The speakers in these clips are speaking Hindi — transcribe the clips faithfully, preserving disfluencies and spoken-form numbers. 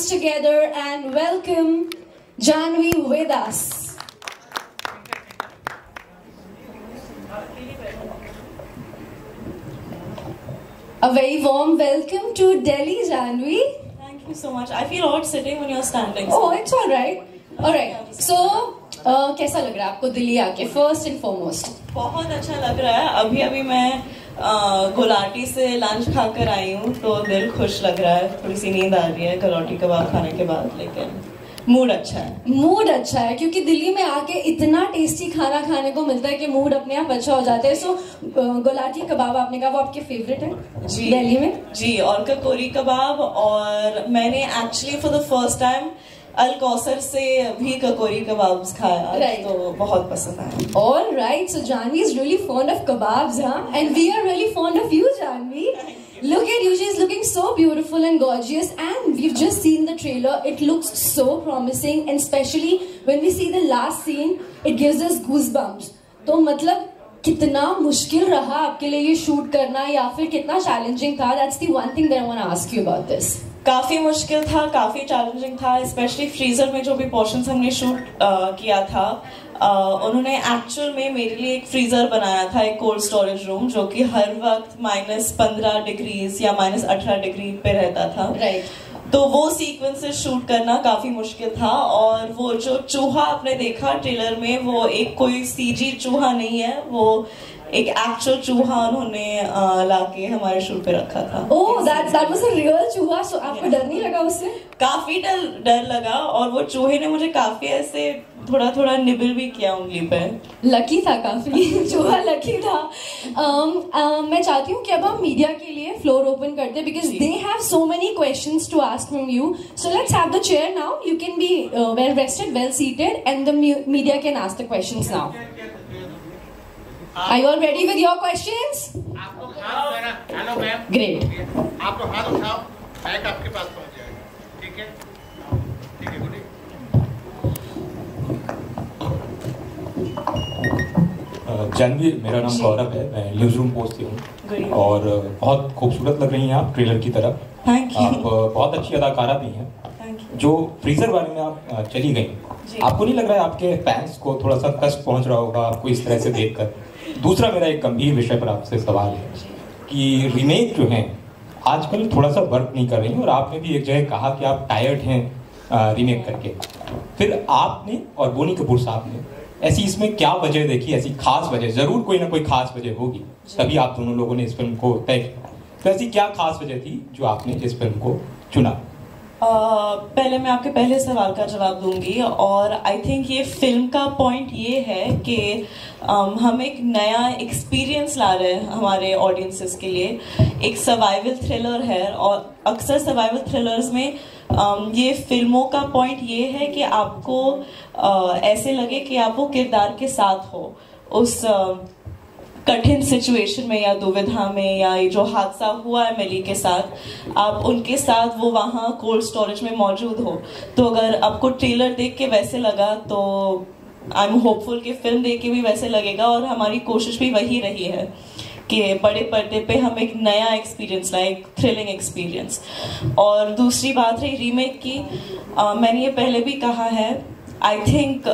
hands together and welcome Janvi with us. A very warm welcome to Delhi, Janvi. Thank you so much. I feel odd sitting when you're standing. Oh, it's all right. All right. So, uh, कैसा लग रहा है आपको दिल्ली आके? First and foremost. बहुत अच्छा लग रहा है. अभी अभी मैं गुलाटी से लंच खाकर आई हूँ, तो दिल खुश लग रहा है. थोड़ी सी नींद आ रही है गुलाटी कबाब खाने के बाद, लेकिन मूड अच्छा है. मूड अच्छा है क्योंकि दिल्ली में आके इतना टेस्टी खाना खाने को मिलता है कि मूड अपने आप अच्छा हो जाता है. सो so, गुलाटी कबाब आपने कहा वो आपके फेवरेट है जी दिल्ली में? जी, और ककोरी कबाब. और मैंने actually for the first time Al Kauser से भी ककोरी कबाब खाया, right. तो बहुत पसंद आया. All right, so Janvi is really fond of kebabs, huh? And we are really fond of you, Janvi. Look at you, she's looking so beautiful and gorgeous, and we've just seen the trailer. It looks so promising, and especially when we see the last scene, it gives us goosebumps. तो मतलब कितना मुश्किल रहा आपके लिए ये शूट करना, या फिर कितना चैलेंजिंग था? That's the one thing that I want to ask you about this. काफी मुश्किल था, काफी चैलेंजिंग था, स्पेशली फ्रीजर में जो भी पोर्शंस हमने शूट किया था, uh, उन्होंने एक्चुअल में मेरे लिए एक फ्रीजर बनाया था, एक कोल्ड स्टोरेज रूम, जो कि हर वक्त माइनस पंद्रह डिग्रीज या माइनस अठारह डिग्री पे रहता था. right. तो वो सीक्वेंसेस शूट करना काफी मुश्किल था. और वो जो चूहा आपने देखा ट्रेलर में, वो एक कोई सीजी चूहा नहीं है, वो एक एक्चुअल चूहा उन्होंने लाके हमारे शूट पे रखा था. ओह, that that was a real चूहा. So आपको डर नहीं लगा उससे? काफी डर डर लगा, और वो चूहे ने मुझे काफी ऐसे थोड़ा थोड़ा निबल भी किया उंगली पे. लकी था काफी चूहा लकी था. um, um, मैं चाहती हूँ कि अब हम मीडिया के लिए फ्लोर ओपन करते हैं, because they have so many questions to ask from you. So let's have the chair now. You can be well rested, well seated, and the media can ask the questions now. Are you all ready with your questions? आप लोग हाथ मेरा, हेलो मैम. Great. आप लोग हाथ उठाओ, माइक आपके पास पहुंच जाएगा. ठीक है, ठीक है, गुड. जानवी, मेरा नाम गौरव है, मैं न्यूज रूम पोस्ट से हूँ, और बहुत खूबसूरत लग रही हैं आप ट्रेलर की तरह. Thank you. आप बहुत अच्छी अदाकारा भी हैं. जो फ्रीजर बारे में आप चली गई, आपको नहीं लग रहा है आपके फैंस को थोड़ा सा कष्ट पहुंच रहा होगा आपको इस तरह से देखकर? दूसरा, मेरा एक गंभीर विषय पर आपसे सवाल है कि रीमेक जो है आजकल थोड़ा सा वर्क नहीं कर रही है, और आपने भी एक जगह कहा कि आप टायर्ड हैं रीमेक करके. फिर आपने और बोनी कपूर साहब ने ऐसी इसमें क्या वजह देखी, ऐसी खास वजह? जरूर कोई ना कोई खास वजह होगी, तभी आप दोनों लोगों ने इस फिल्म को तय किया. तो ऐसी क्या खास वजह थी जो आपने इस फिल्म को चुना? Uh, पहले मैं आपके पहले सवाल का जवाब दूंगी. और आई थिंक ये फिल्म का पॉइंट ये है कि um, हम एक नया एक्सपीरियंस ला रहे हैं हमारे ऑडियंसेस के लिए. एक सर्वाइवल थ्रिलर है, और अक्सर सर्वाइवल थ्रिलर्स में um, ये फिल्मों का पॉइंट ये है कि आपको uh, ऐसे लगे कि आप वो किरदार के साथ हो, उस uh, कठिन सिचुएशन में या दुविधा में, या ये जो हादसा हुआ है मिली के साथ, आप उनके साथ वो वहाँ कोल्ड स्टोरेज में मौजूद हो. तो अगर आपको ट्रेलर देख के वैसे लगा, तो आई एम होपफुल कि फिल्म देख के भी वैसे लगेगा. और हमारी कोशिश भी वही रही है कि बड़े पर्दे पे हम एक नया एक्सपीरियंस लाए, एक थ्रिलिंग एक्सपीरियंस. और दूसरी बात रही रीमेक की, आ, मैंने ये पहले भी कहा है, आई थिंक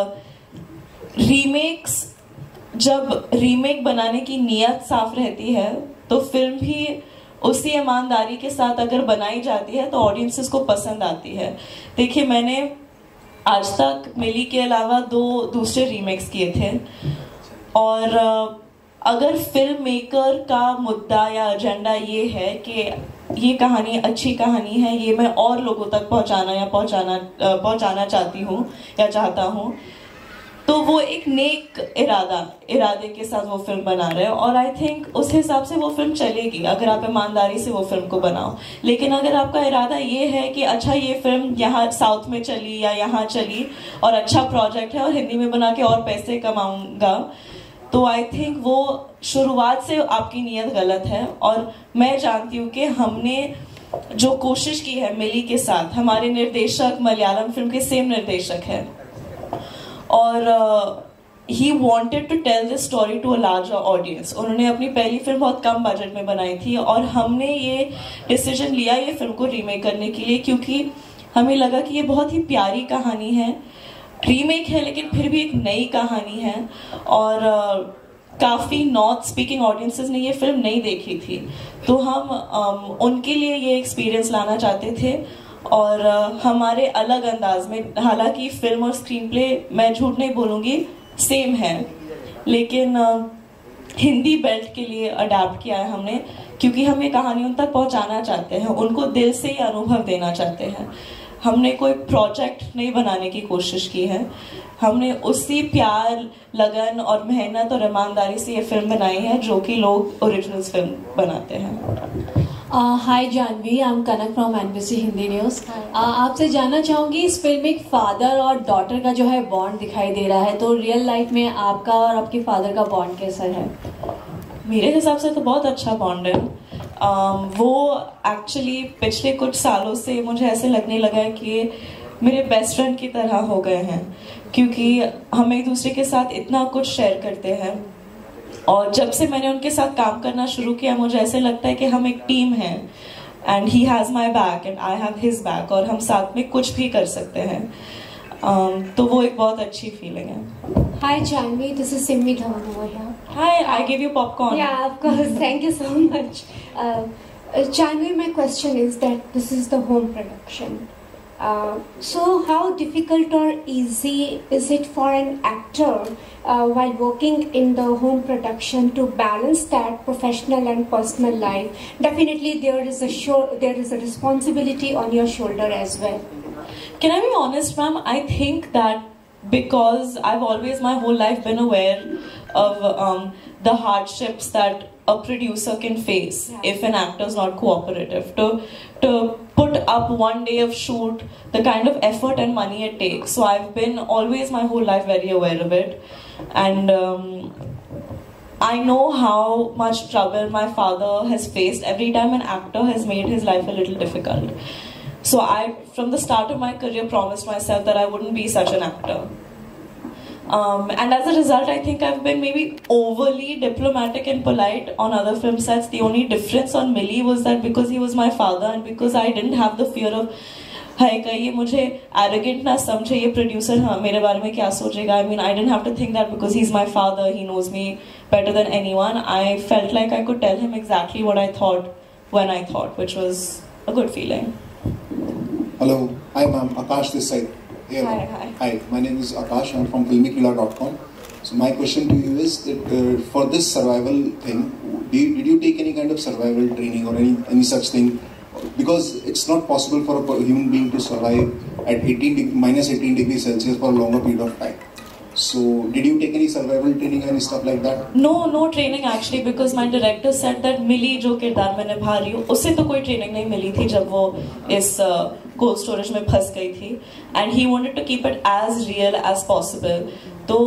रीमेक्स, जब रीमेक बनाने की नीयत साफ रहती है, तो फिल्म भी उसी ईमानदारी के साथ अगर बनाई जाती है तो ऑडियंसेस को पसंद आती है. देखिए, मैंने आज तक मिली के अलावा दो दूसरे रीमेक्स किए थे, और अगर फिल्म मेकर का मुद्दा या एजेंडा ये है कि ये कहानी अच्छी कहानी है, ये मैं और लोगों तक पहुंचाना या पहुंचाना पहुंचाना चाहती हूँ या चाहता हूँ, तो वो एक नेक इरादा इरादे के साथ वो फिल्म बना रहे हैं. और आई थिंक उस हिसाब से वो फिल्म चलेगी अगर आप ईमानदारी से वो फिल्म को बनाओ. लेकिन अगर आपका इरादा ये है कि अच्छा ये फिल्म यहाँ साउथ में चली या यहाँ चली और अच्छा प्रोजेक्ट है और हिंदी में बना के और पैसे कमाऊंगा, तो आई थिंक वो शुरुआत से आपकी नीयत गलत है. और मैं जानती हूँ कि हमने जो कोशिश की है मिली के साथ, हमारे निर्देशक मलयालम फिल्म के सेम निर्देशक है, और he wanted to tell this story to a larger audience. उन्होंने अपनी पहली फिल्म बहुत कम बजट में बनाई थी, और हमने ये डिसीजन लिया ये फिल्म को रीमेक करने के लिए, क्योंकि हमें लगा कि ये बहुत ही प्यारी कहानी है, रीमेक है लेकिन फिर भी एक नई कहानी है, और uh, काफ़ी नॉर्थ स्पीकिंग ऑडियंसेस ने ये फिल्म नहीं देखी थी, तो हम um, उनके लिए ये एक्सपीरियंस लाना चाहते थे और uh, हमारे अलग अंदाज में। हालांकि फिल्म और स्क्रीन प्ले, मैं झूठ नहीं बोलूँगी, सेम है, लेकिन uh, हिंदी बेल्ट के लिए अडेप्ट किया है हमने, क्योंकि हम ये कहानी उन तक पहुंचाना चाहते हैं, उनको दिल से ही अनुभव देना चाहते हैं। हमने कोई प्रोजेक्ट नहीं बनाने की कोशिश की है, हमने उसी प्यार, लगन और मेहनत और ईमानदारी से ये फिल्म बनाई है जो कि लोग ओरिजिनल फिल्म बनाते हैं। Hi Janhvi, I am Kanak from NBC Hindi news. आपसे जानना चाहूँगी, इस फिल्म में एक फादर और डॉटर का जो है बॉन्ड दिखाई दे रहा है, तो रियल लाइफ में आपका और आपके फादर का बॉन्ड कैसा है? मेरे हिसाब से तो बहुत अच्छा बॉन्ड है। um, वो एक्चुअली पिछले कुछ सालों से मुझे ऐसे लगने लगा है कि मेरे बेस्ट फ्रेंड की तरह हो गए हैं, क्योंकि हम एक दूसरे के साथ इतना कुछ शेयर करते हैं, और जब से मैंने उनके साथ काम करना शुरू किया मुझे ऐसे लगता है कि हम एक टीम हैं, and he has my back and I have his back, और हम साथ में कुछ भी कर सकते हैं। um, तो वो एक बहुत अच्छी फीलिंग है। Hi Janvi, this is Simmi Dhawan over here. Hi, I gave you popcorn. Yeah, of course. Thank you so much. Uh, uh, Janvi, my question is that this is the home production. Uh, so how difficult or easy is it for an actor uh, while working in the home production to balance that professional and personal life? Definitely there is a show, there is a responsibility on your shoulder as well. Can I be honest, ma'am? I think that because I've always my whole life been aware of um, the hardships that a producer can face yeah. if an actor is not cooperative. To to put up one day of shoot, the kind of effort and money it takes. So I've been always my whole life very aware of it, and um, I know how much trouble my father has faced every time an actor has made his life a little difficult. So I, from the start of my career, promised myself that I wouldn't be such an actor. Um, and as a result, I think I've been maybe overly diplomatic and polite on other film sets. The only difference on Millie was that because he was my father and because I didn't have the fear of, हाय कहीं मुझे arrogant ना समझे ये producer हाँ मेरे बारे में क्या सोचेगा. I mean, I didn't have to think that because he's my father, he knows me better than anyone. I felt like I could tell him exactly what I thought when I thought, which was a good feeling. Hello, hi ma'am, Akash this side. Yeah, hi, hi. Hi, my name is Akash, I'm from filmikilla dot com. So my question to you is that uh, for this survival thing, did you, did you take any kind of survival training or any, any such thing? Because it's not possible for a human being to survive at eighteen, minus eighteen degrees Celsius for a longer period of time. So, did you take any survival training and stuff like that? No, no training actually, because my director said that Millie जो किरदार मैं निभा रही हूँ उससे तो कोई ट्रेनिंग नहीं मिली थी जब वो इस कोल्ड स्टोरेज में फंस गई थी, and he wanted to keep it as real as possible. तो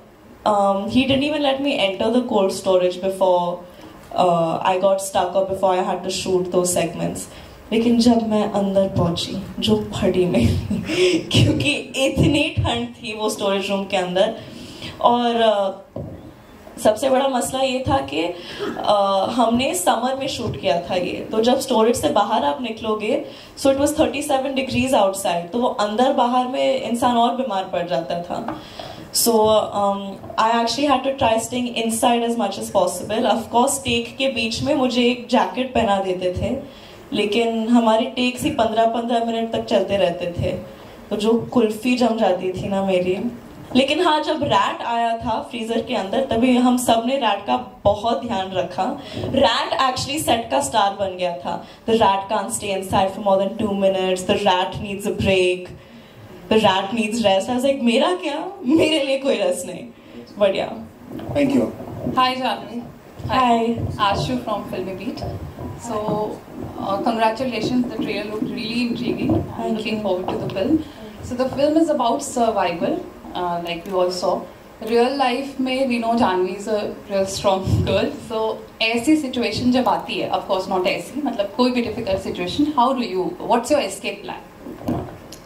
um, he didn't even let me enter the cold storage before uh, I got stuck or before I had to shoot those segments. लेकिन जब मैं अंदर पहुंची जो फटी में क्योंकि इतनी ठंड थी वो स्टोरेज रूम के अंदर, और uh, सबसे बड़ा मसला ये था कि uh, हमने समर में शूट किया था ये, तो जब स्टोरेज से बाहर आप निकलोगे so it was thirty seven degrees outside, तो वो अंदर बाहर में इंसान और बीमार पड़ जाता था. So um, I actually had to try staying inside as much as possible. Of course tech के बीच में मुझे एक जैकेट पहना देते थे, लेकिन हमारी टेक्स ही पंद्रह पंद्रह मिनट तक चलते रहते थे, तो जो कुल्फी जम जाती थी ना मेरी. लेकिन हाँ, जब रैट आया था फ्रीजर के अंदर तभी हम सब ने रैट का बहुत ध्यान रखा. रैट एक्चुअली सेट का स्टार बन गया था. The rat can't stay inside for more than two minutes, the rat needs a break, the rat needs rest. I was like मेरा क्या, मेरे लिए कोई रेस्ट नहीं. बढ़िया. Thank you. Hi Janhvi. Hi. Ashu from Filmy Beat. So, uh, congratulations, the trailer looked really intriguing. I'm looking forward to the film. So, the film is about survival, uh, like we all saw. Real life में we know Janvi is a real strong girl. So, ऐसी situation जब आती है, of course not ऐसी, मतलब कोई भी difficult situation, how do you, what's your escape plan?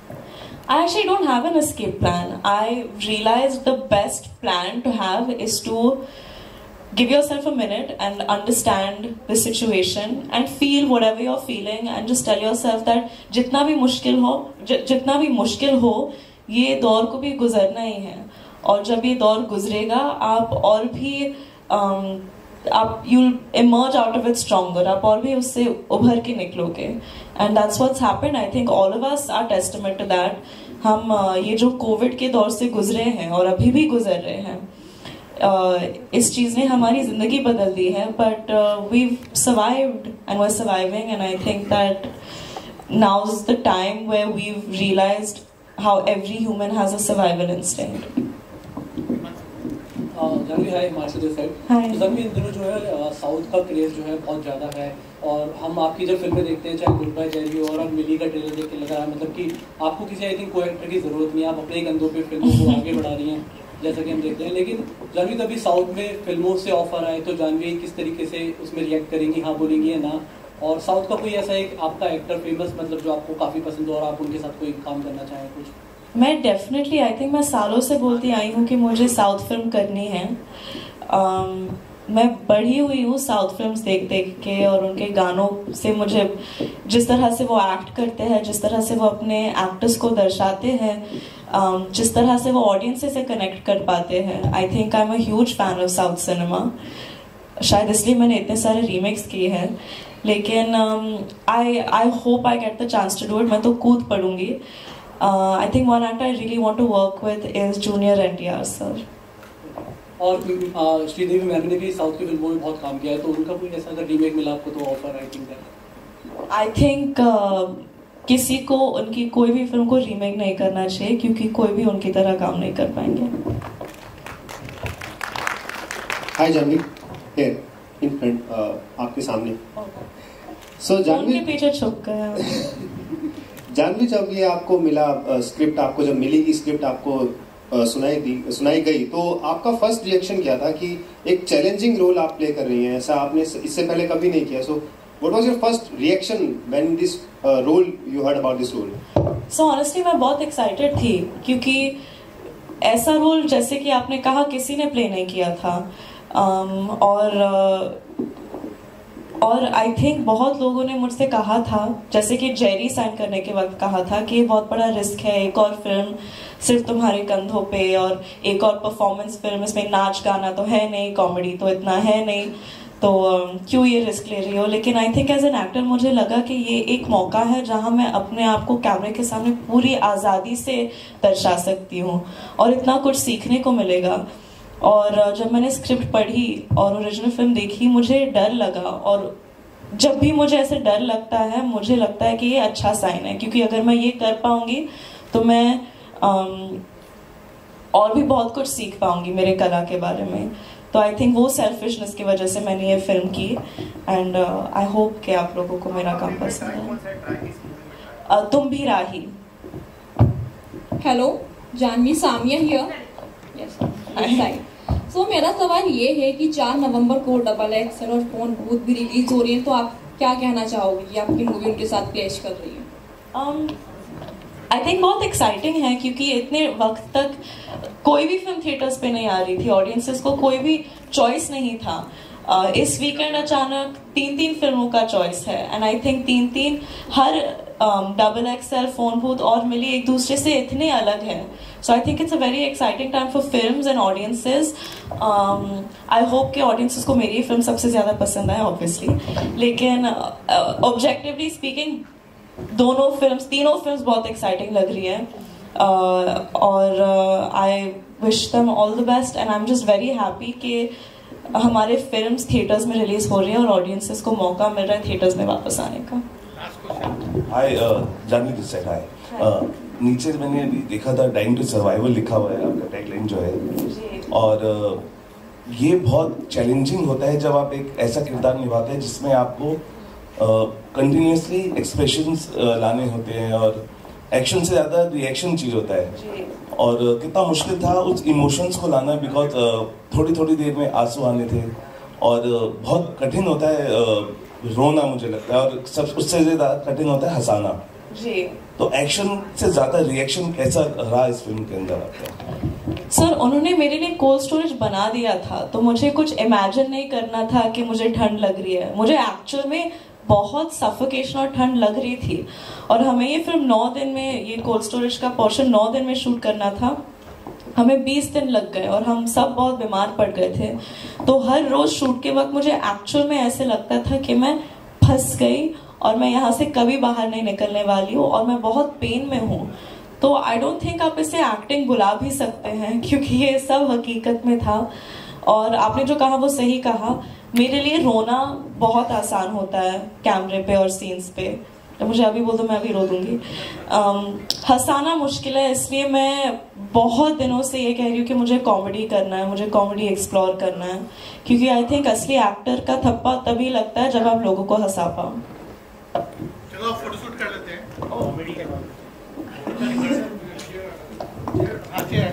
I actually don't have an escape plan. I realized the best plan to have is to give yourself a minute and understand the situation and feel whatever you're feeling and just tell yourself that जितना भी मुश्किल हो ज, जितना भी मुश्किल हो ये दौर को भी गुजरना ही है और जब ये दौर गुजरेगा आप और भी um, आप you'll emerge out of it stronger आप और भी उससे उभर के निकलोगे and that's what's happened I think all of us are testament to that हम uh, ये जो कोविड के दौर से गुजरे हैं और अभी भी गुजर रहे हैं Uh, इस चीज़ ने हमारी ज़िंदगी बदल दी है but uh, we've survived and we're surviving and I think that now's the time where we've realized how every human has a survival instinct. Janhvi hi Himachal this side तो जानवी इन दिनों जो है साउथ का क्रेज जो है बहुत ज़्यादा है और हम आपकी जब फिल्में देखते हैं चाहे गुड बाय जेरी और अब मिली का ट्रेलर देख के लगा है मतलब कि आपको किसी आई थिंक को एक्टर की ज़रूरत नहीं है आप अपने ही कंधों पे फिल्मों को आगे बढ़ा रही हैं जैसा कि हम देखते हैं लेकिन जानवी कभी साउथ में फिल्मों से ऑफर आए तो जानवी किस तरीके से उसमें रिएक्ट करेंगी हाँ बोलेंगी या ना और साउथ का कोई ऐसा एक आपका एक्टर फेमस मतलब जो आपको काफ़ी पसंद हो और आप उनके साथ कोई काम करना चाहें कुछ मैं डेफिनेटली आई थिंक मैं सालों से बोलती आई हूँ कि मुझे साउथ फिल्म करनी है um, मैं बढ़ी हुई हूँ साउथ फिल्म्स देख देख के और उनके गानों से मुझे जिस तरह से वो एक्ट करते हैं जिस तरह से वो अपने एक्टर्स को दर्शाते हैं um, जिस तरह से वो ऑडियंस से कनेक्ट कर पाते हैं I think I am a huge fan of south cinema शायद इसलिए मैंने इतने सारे रीमेक्स किए हैं लेकिन I I hope I get the chance to do it मैं तो कूद पड़ूंगी I think one actor I really want to work with is junior N T R sir और श्रीदेवी मैम ने भी साउथ की फिल्मों में बहुत काम किया है तो उनका कोई ऐसा अगर रीमेक मिला आपको तो offer I think I think किसी को उनकी कोई भी फिल्म को रीमेक नहीं करना चाहिए क्योंकि कोई भी उनकी तरह काम नहीं कर पाएंगे hi Janhvi here in front आपके सामने सो जानवी उनके पीछे छुप गया जानवी जब ये आपको मिला स्क्रिप्ट आपको जब मिलेगी स्क्रिप्ट आपको Uh, सुनाई दी सुनाई गई तो आपका फर्स्ट रिएक्शन क्या था कि एक चैलेंजिंग रोल आप प्ले कर रही हैं ऐसा आपने इससे पहले कभी नहीं किया so what was your first reaction when this role you heard about this role so honestly मैं बहुत एक्साइटेड थी क्योंकि ऐसा रोल जैसे कि आपने कहा किसी ने प्ले नहीं किया था um, और uh, और आई थिंक बहुत लोगों ने मुझसे कहा था जैसे कि जेरी साइन करने के वक्त कहा था कि ये बहुत बड़ा रिस्क है एक और फिल्म सिर्फ तुम्हारे कंधों पे और एक और परफॉर्मेंस फिल्म इसमें नाच गाना तो है नहीं कॉमेडी तो इतना है नहीं तो क्यों ये रिस्क ले रही हो लेकिन I think as an actor मुझे लगा कि ये एक मौका है जहाँ मैं अपने आप को कैमरे के सामने पूरी आज़ादी से दर्शा सकती हूँ और इतना कुछ सीखने को मिलेगा और जब मैंने स्क्रिप्ट पढ़ी और ओरिजिनल फिल्म देखी मुझे डर लगा और जब भी मुझे ऐसे डर लगता है मुझे लगता है कि ये अच्छा साइन है क्योंकि अगर मैं ये कर पाऊंगी तो मैं um, और भी बहुत कुछ सीख पाऊंगी मेरे कला के बारे में तो आई थिंक वो सेल्फिशनेस की वजह से मैंने ये फिल्म की एंड आई होप कि आप लोगों को मेरा काम पसंद है uh, तुम भी राही hello Janhvi Samia here yes right so मेरा सवाल ये है कि चार नवंबर को डबल एक्सल और फोन भूत भी रिलीज हो रही है तो आप क्या कहना चाहोगे कि आपकी मूवी उनके साथ क्लैश कर रही है आई थिंक बहुत एक्साइटिंग है क्योंकि इतने वक्त तक कोई भी फिल्म थिएटर्स पे नहीं आ रही थी ऑडियंसेस को कोई भी चॉइस नहीं था uh, इस वीकेंड अचानक तीन तीन फिल्मों का चॉइस है एंड आई थिंक तीन तीन हर डबल एक्सएल फोन भूत और मिली एक दूसरे से इतने अलग हैं so I think it's a very exciting time for films and audiences um, I hope कि audiences को मेरी फिल्म सबसे ज़्यादा पसंद आए obviously लेकिन uh, objectively speaking दोनों फिल्म्स तीनों फिल्म्स बहुत exciting लग रही हैं uh, और uh, I wish them all the best and I'm just very happy कि हमारे फिल्म्स थिएटर्स में रिलीज हो रही है और ऑडियंसेस को मौका मिल रहा है थिएटर्स में वापस आने का hi Janhvi this side hi नीचे मैंने अभी देखा था टाइम टू सर्वाइवल लिखा हुआ है आपका टैगलाइन जो है और ये बहुत चैलेंजिंग होता है जब आप एक ऐसा किरदार निभाते हैं जिसमें आपको कंटिन्यूसली uh, एक्सप्रेशंस uh, लाने होते हैं और एक्शन से ज़्यादा रिएक्शन चीज होता है और uh, कितना मुश्किल था उस इमोशंस को लाना बिकॉज uh, थोड़ी थोड़ी देर में आंसू आने थे और uh, बहुत कठिन होता है uh, रोना मुझे लगता है और सब उससे ज़्यादा कठिन होता है हंसाना जी तो एक्शन से ज्यादा रिएक्शन कैसा रहा इस फिल्म के अंदर आपका? सर, उन्होंने मेरे लिए कोल्ड स्टोरेज बना दिया था, तो मुझे कुछ इमेजिन नहीं करना था कि मुझे ठंड लग रही है। मुझे एक्चुअल में बहुत सफोकेशन और ठंड लग रही थी, और हमें ये फिल्म नौ दिन में, ये कोल्ड स्टोरेज का पोर्शन नौ दिन में शूट करना था। हमें बीस दिन लग गए और हम सब बहुत बीमार पड़ गए थे। तो हर रोज शूट के वक्त मुझे एक्चुअल में ऐसे लगता था कि मैं फंस गई और मैं यहाँ से कभी बाहर नहीं निकलने वाली हूँ, और मैं बहुत पेन में हूँ। तो आई डोंट थिंक आप इसे एक्टिंग बुला भी सकते हैं, क्योंकि ये सब हकीकत में था। और आपने जो कहा वो सही कहा, मेरे लिए रोना बहुत आसान होता है कैमरे पे और सीन्स पे। तो मुझे अभी बोल दो, मैं अभी रो दूंगी। हंसाना मुश्किल है, इसलिए मैं बहुत दिनों से ये कह रही हूँ कि मुझे कॉमेडी करना है, मुझे कॉमेडी एक्सप्लोर करना है, क्योंकि आई थिंक असली एक्टर का थप्पा तभी लगता है जब आप लोगों को हंसा पाओ। चलो फोटोशूट कर लेते हैं।